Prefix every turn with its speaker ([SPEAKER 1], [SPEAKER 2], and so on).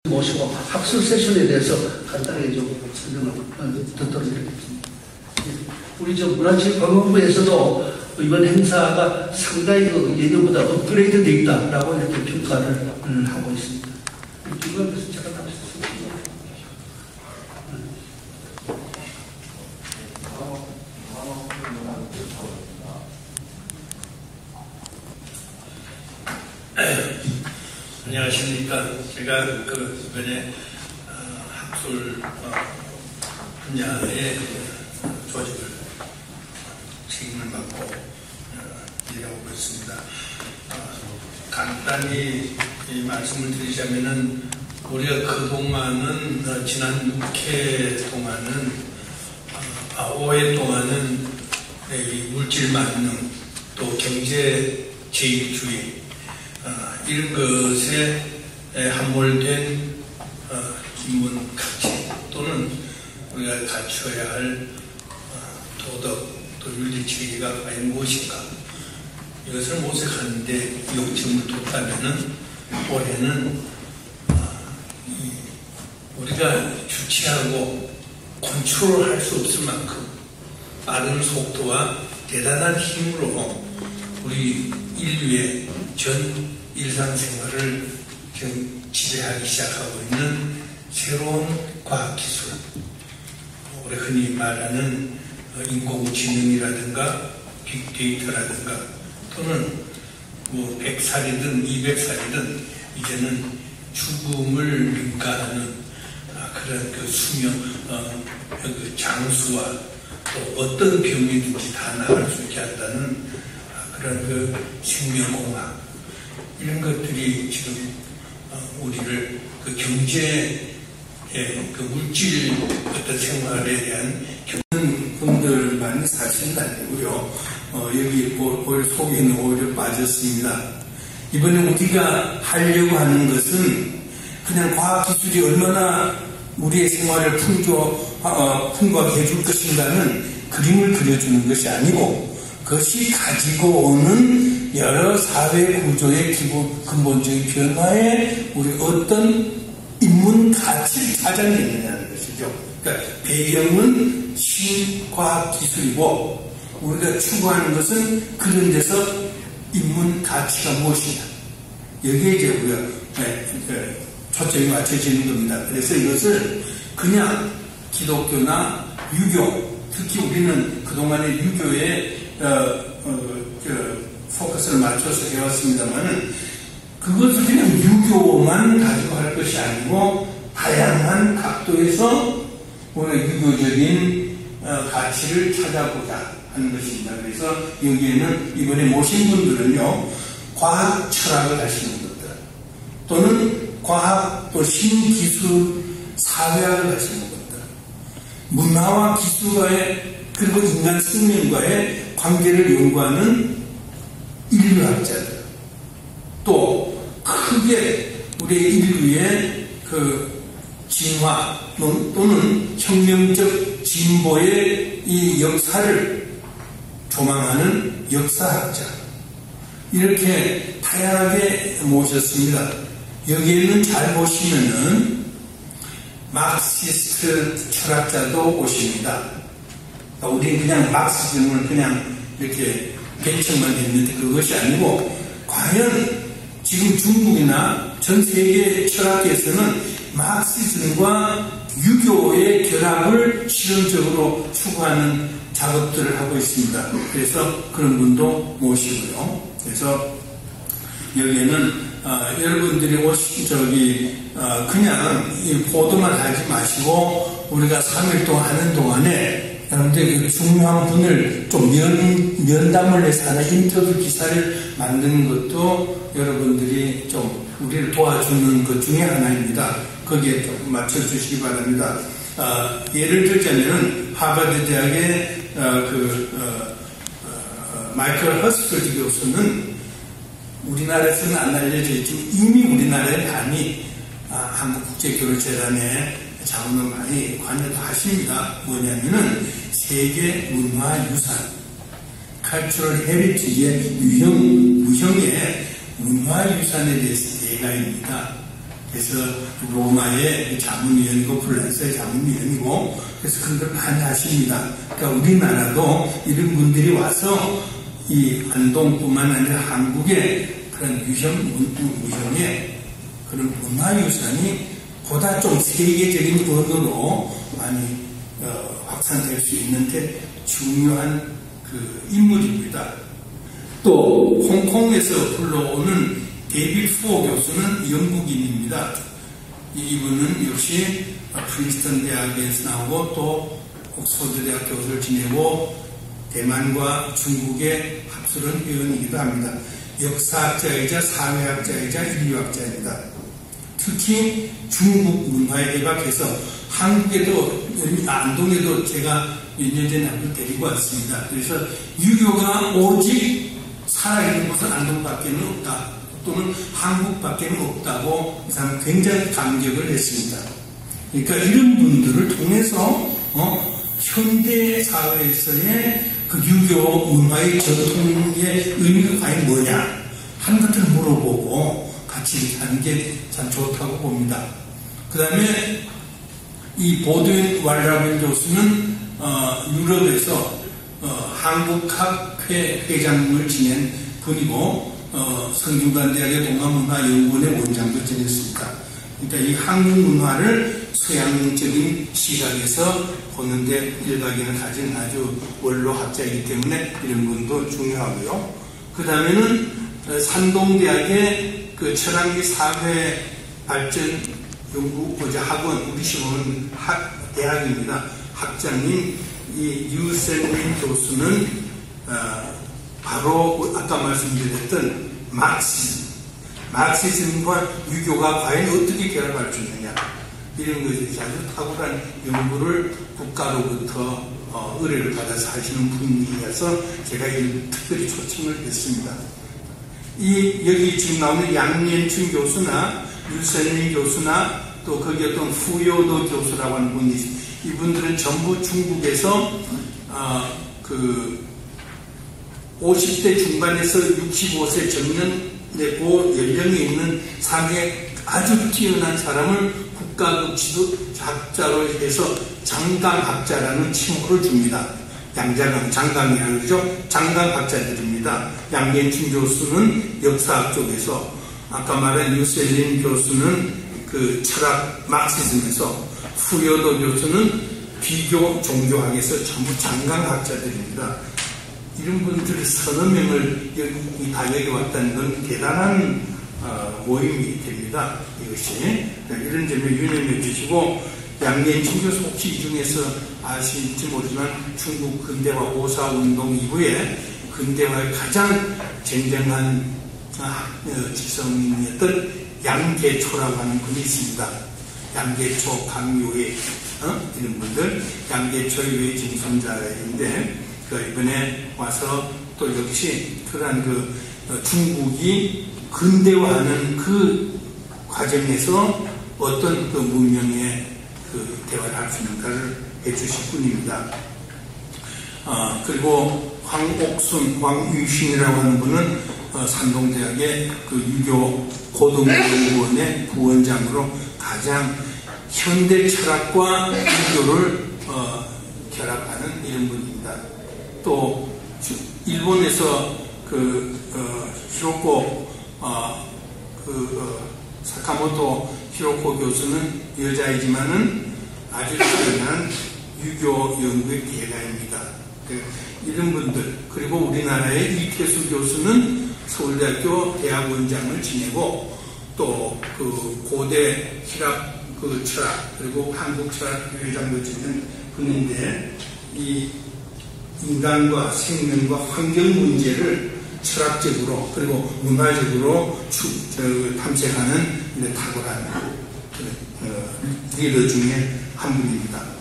[SPEAKER 1] 모시고 학술 세션에 대해서 간단하게 좀 설명을 듣도록 하겠습니다. 우리 문화체육관광부에서도 이번 행사가 상당히 예년보다 업그레이드 되어 있다라고 이렇게 평가를 하고 있습니다. 이거에서 제가
[SPEAKER 2] 안녕하십니까. 제가 이번에 학술 분야의 조직을 책임을 맡고 일하고 있습니다. 간단히 말씀을 드리자면은 우리가 그동안은 지난 6회 동안은 5회 동안은 이 물질 만능 또 경제 제일주의 이런 것에 함몰된 인문 가치 또는 우리가 갖춰야 할 도덕 또 윤리체계가 과연 무엇인가 이것을 모색하는데 요점을 뒀다면은 올해는 우리가 주체하고 컨트롤할 수 없을 만큼 빠른 속도와 대단한 힘으로 우리 인류의 전 일상생활을 지금 지배하기 시작하고 있는 새로운 과학기술, 우리 흔히 말하는 인공지능이라든가 빅데이터라든가 또는 100살이든 200살이든 이제는 죽음을 민가하는 그런 수명, 장수와 또 어떤 병이든지 다 나을 수 있게 한다는 그런 생명공학 이런 것들이 지금 우리를 경제의 물질 어떤 생활에 대한 분들만 사실은 아니고요. 여기 오히려 속에는 오히려 빠졌습니다. 이번에 우리가 하려고 하는 것은 그냥 과학기술이 얼마나 우리의 생활을 풍부하게 해줄 것인가는 그림을 그려주는 것이 아니고 그것이 가지고 오는 여러 사회 구조의 근본적인 변화에 우리 어떤 인문 가치를 찾아내느냐는 것이죠. 그러니까 배경은 신과학기술이고 우리가 추구하는 것은 그런 데서 인문 가치가 무엇이냐. 여기에 이제 우리가 초점이 맞춰지는 겁니다. 그래서 이것을 그냥 기독교나 유교, 특히 우리는 그동안의 유교에 포커스를 맞춰서 해왔습니다만은 그것을 그냥 유교만 가지고 할 것이 아니고 다양한 각도에서 우리가 유교적인 가치를 찾아보자 하는 것입니다. 그래서 여기에는 이번에 모신 분들은요 과학 철학을 하시는 분들 또는 과학 또 신기술 사회학을 하시는 분들 문화와 기술과의 그리고 인간 생명과의 관계를 연구하는 인류학자들 또 크게 우리 인류의 진화 또는 혁명적 진보의 이 역사를 조망하는 역사학자 이렇게 다양하게 모셨습니다. 여기에는 잘 보시면은 마르크시스트 철학자도 오십니다. 우리는 그냥 막시즘을 그냥 이렇게 개척만 했는데 그것이 아니고 과연 지금 중국이나 전 세계 철학계에서는 마르크시즘과 유교의 결합을 실험적으로 추구하는 작업들을 하고 있습니다. 그래서 그런 분도 모시고요. 그래서 여기에는 여러분들이 그냥 보도만 하지 마시고 우리가 3일 동안 하는 동안에 여러분들 중요한 분을 좀 면담을 해서 하는 인터뷰 기사를 만드는 것도 여러분들이 좀 우리를 도와주는 것 중에 하나입니다. 거기에 좀 맞춰주시기 바랍니다. 예를 들자면 하버드 대학의 마이클 허스필드 교수는 우리나라에서는 안 알려져 있지만 이미 우리나라의 많이 한국국제교류재단에 자문을 많이 관여도 하십니다. 뭐냐면은 세계 문화유산, cultural heritage의 무형의 문화유산에 대해서 대가입니다. 그래서 로마의 자문위원이고 플란스의 자문위원이고 그래서 그런 걸 많이 하십니다. 그러니까 우리나라도 이런 분들이 와서 이 안동뿐만 아니라 한국의 그런 유형의 그런 문화유산이 보다 좀 세계적인 언어로 많이 확산될 수 있는데 중요한 그 인물입니다. 또 홍콩에서 불러오는 데이빗 포 교수는 영국인입니다. 이분은 역시 프린스턴 대학에서 나오고 또 옥스퍼드 대학 교수를 지내고 대만과 중국의 학술은 회원이기도 합니다. 역사학자이자 사회학자이자 인류학자입니다. 특히 중국 문화에 대박해서 한국에도 안동에도 제가 몇 년 전에 한번 데리고 왔습니다. 그래서 유교가 오직 살아있는 곳은 안동밖에는 없다. 또는 한국밖에는 없다고 이 사람은 굉장히 감격을 했습니다. 그러니까 이런 분들을 통해서 현대 사회에서의 그 유교 문화의 전통의 의미가 과연 뭐냐 하는 것들을 물어보고 같이 하는 게 참 좋다고 봅니다. 그 다음에 이 보드윈 왈라빈 교수는 유럽에서 한국학회 회장을 지낸 분이고 성균관대학의 동아문화연구원의 원장도 지냈습니다. 그러니까 이 한국 문화를 서양적인 시각에서 보는데 일각에는 가진 아주 원로학자이기 때문에 이런 분도 중요하고요. 그 다음에는 산동대학의 그 철학및 사회 발전 연구 학원, 우리 식으로는 대학입니다. 학장님 이 유센민 교수는 바로 아까 말씀드렸던 마르크시즘과 유교가 과연 어떻게 결합할 수 있느냐 이런 것에 대해서 아주 탁월한 연구를 국가로부터 의뢰를 받아서 하시는 분이어서 제가 특별히 초청을 했습니다. 여기 지금 나오는 양년춘 교수나 유선민 교수나 또 거기 어떤 후요도 교수라고 하는 분이 있습니다. 이분들은 전부 중국에서 50대 중반에서 65세 정년의 연령에 있는 상에 아주 뛰어난 사람을 국가급 지도학자로 해서 장강학자라는 칭호를 줍니다. 양자강, 장강이라는 거죠. 장강학자들입니다. 양gen춘 교수는 역사학 쪽에서, 아까 말한 유셀린 교수는 그 철학 마르크시즘에서, 후요도 교수는 비교 종교학에서 전부 장강학자들입니다. 이런 분들 서너 명을 여기 왔다는 건 대단한 모임이 됩니다. 이것이 이런 점을 유념해 주시고, 양gen춘 교수 혹시 이 중에서 아실지 모르지만 중국 근대화 5.4운동 이후에 근대화의 가장 쟁쟁한 지성인이었던 양계초라고 하는 분이 있습니다. 양계초, 강요의 이런 분들, 양계초의 외짐승자인데 이번에 와서 또 역시 그러한 중국이 근대화하는 그 과정에서 어떤 그 문명의 대화를 할 수 있는가를 해주실 분입니다. 그리고 황옥순, 황유신이라고 하는 분은 산동대학의 그 유교 고등연구원의 부원장으로 가장 현대 철학과 유교를 결합하는 이런 분입니다. 또 일본에서 히로코 사카모토 히로코 교수는 여자이지만은 아주 뛰어난 유교 연구의 대가입니다. 이런 분들, 그리고 우리나라의 이태수 교수는 서울대학교 대학원장을 지내고 또 고대 희랍 철학 그리고 한국 철학 회장도 지낸 분인데 이 인간과 생명과 환경 문제를 철학적으로 그리고 문화적으로 탐색하는 탁월한 리더 중에 한 분입니다.